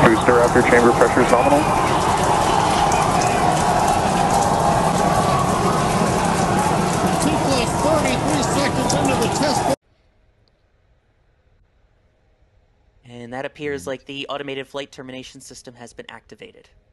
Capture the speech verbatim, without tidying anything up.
Booster after chamber pressure is nominal. thirty-three seconds into the test. And that appears like the automated flight termination system has been activated.